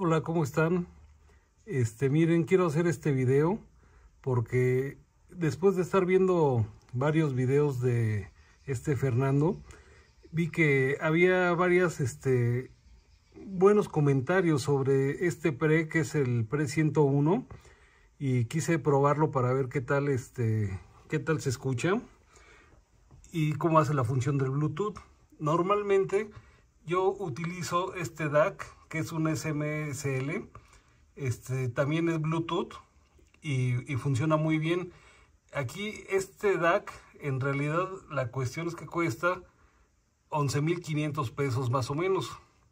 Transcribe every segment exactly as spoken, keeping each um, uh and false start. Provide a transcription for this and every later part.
Hola, ¿cómo están? Este, miren, quiero hacer este video porque después de estar viendo varios videos de este Fernando, vi que había varias, este, buenos comentarios sobre este pre, que es el pre ciento uno, y quise probarlo para ver qué tal, este, qué tal se escucha y cómo hace la función del Bluetooth. Normalmente yo utilizo este D A C, que es un S M S L, este también es Bluetooth y, y funciona muy bien. Aquí este D A C, en realidad la cuestión es que cuesta once mil quinientos pesos más o menos,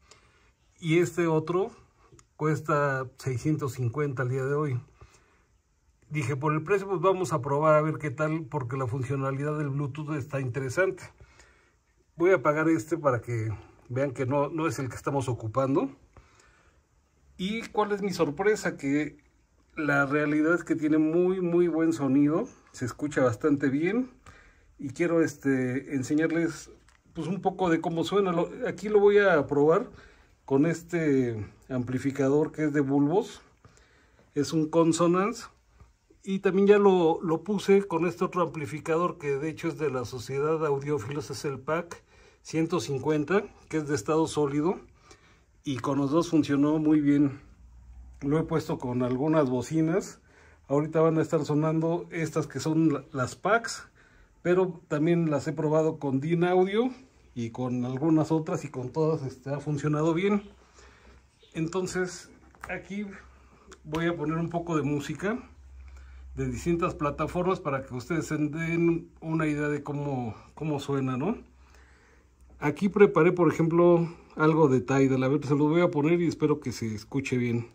y este otro cuesta seiscientos cincuenta al día de hoy. Dije, por el precio pues vamos a probar a ver qué tal, porque la funcionalidad del Bluetooth está interesante. Voy a apagar este para que vean que no, no es el que estamos ocupando. Y cuál es mi sorpresa, que la realidad es que tiene muy muy buen sonido, se escucha bastante bien, y quiero este enseñarles pues un poco de cómo suena. Lo, aquí lo voy a probar con este amplificador que es de bulbos, es un Consonance, y también ya lo, lo puse con este otro amplificador que de hecho es de la Sociedad Audiófilos, es el P A C ciento cincuenta, que es de estado sólido, y con los dos funcionó muy bien. Lo he puesto con algunas bocinas. Ahorita van a estar sonando estas que son las P A Cs, pero también las he probado con Dynaudio y con algunas otras, y con todas este, ha funcionado bien. Entonces aquí voy a poner un poco de música de distintas plataformas para que ustedes se den una idea de cómo, cómo suena, ¿no? Aquí preparé, por ejemplo, algo de Tidal. A ver, se lo voy a poner y espero que se escuche bien.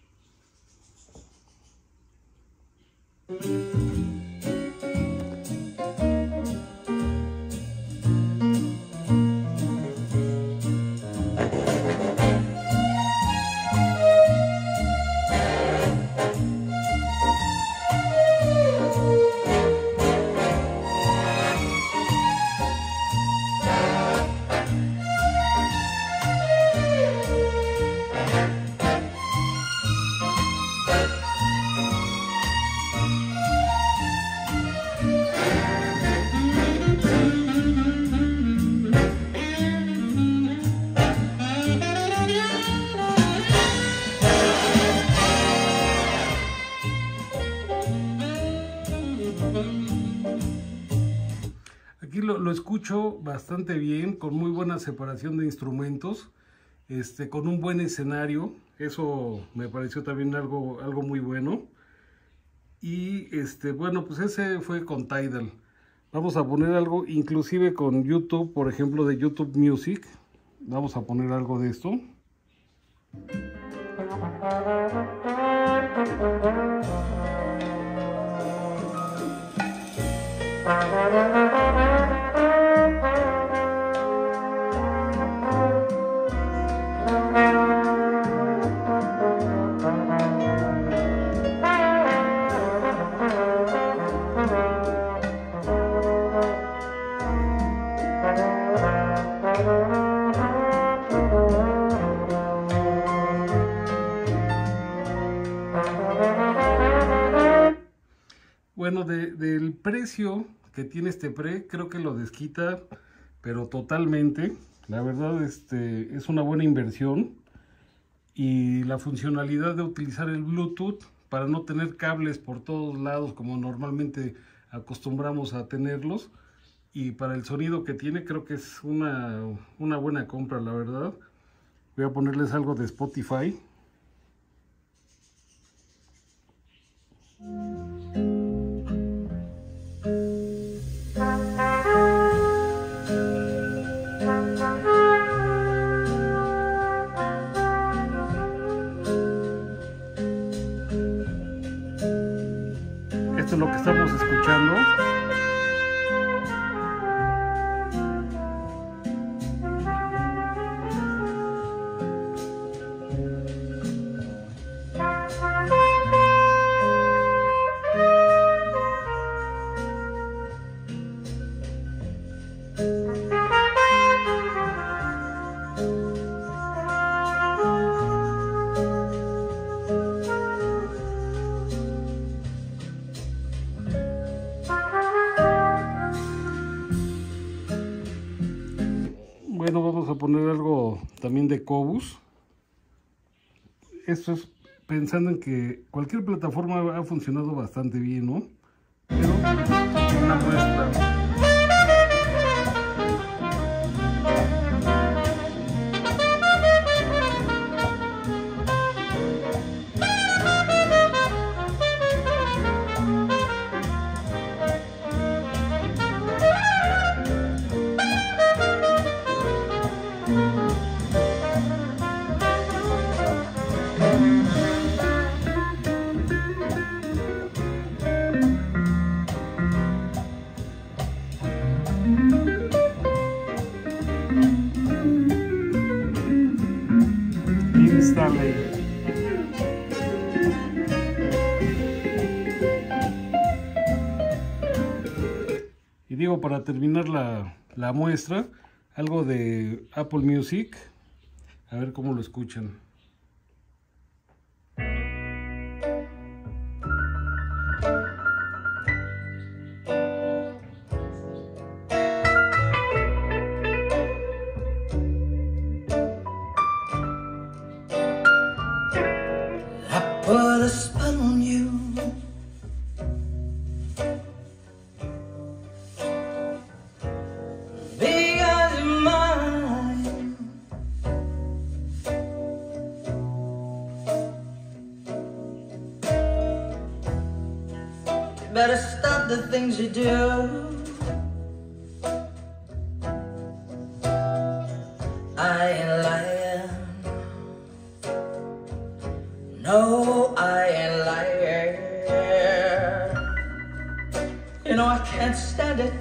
Aquí lo, lo escucho bastante bien, con muy buena separación de instrumentos, este, con un buen escenario. Eso me pareció también algo, algo muy bueno. Y este, bueno, pues ese fue con Tidal. Vamos a poner algo, inclusive con YouTube, por ejemplo, de YouTube Music. Vamos a poner algo de esto. Bueno, de, del precio que tiene este pre, creo que lo desquita, pero totalmente. La verdad, este, es una buena inversión. Y la funcionalidad de utilizar el Bluetooth para no tener cables por todos lados como normalmente acostumbramos a tenerlos, y para el sonido que tiene, creo que es una, una buena compra, la verdad. Voy a ponerles algo de Spotify. Esto es lo que estamos escuchando. versión de Qobuz. Esto es pensando en que cualquier plataforma ha funcionado bastante bien, ¿no? Pero una muestra. Y digo, para terminar la, la muestra, algo de Apple Music, a ver cómo lo escuchan. Put a spell on you. Because you're mine. You better stop the things you do. I ain't lying. No, I ain't lying. You know I can't stand it.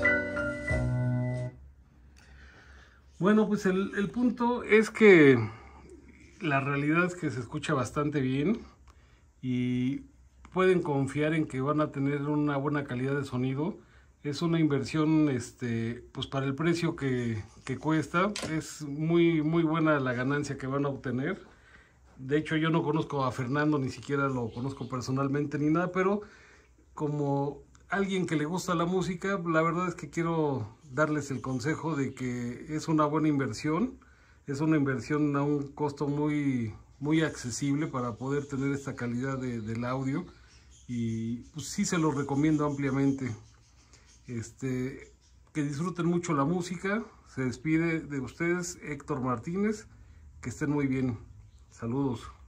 Bueno, pues el, el punto es que la realidad es que se escucha bastante bien y pueden confiar en que van a tener una buena calidad de sonido. Es una inversión, este, pues para el precio que, que cuesta, es muy, muy buena la ganancia que van a obtener. De hecho, yo no conozco a Fernando, ni siquiera lo conozco personalmente ni nada, pero como alguien que le gusta la música, la verdad es que quiero darles el consejo de que es una buena inversión, es una inversión a un costo muy, muy accesible para poder tener esta calidad de, del audio, y pues sí se lo recomiendo ampliamente. Este, que disfruten mucho la música. Se despide de ustedes Héctor Martínez, que estén muy bien. Saludos.